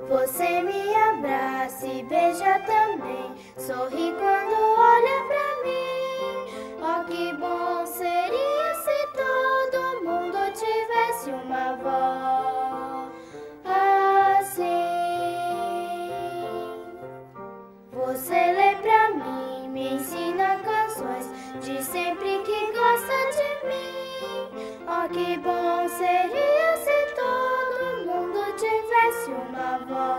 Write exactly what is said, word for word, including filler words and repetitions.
Você me abraça e beija também, sorri quando olha pra mim. Oh, que bom seria se todo mundo tivesse uma avó assim. Você lê pra mim, me ensina canções, diz sempre que gosta de mim. Oh, que bom seria se todo mundo tivesse uma avó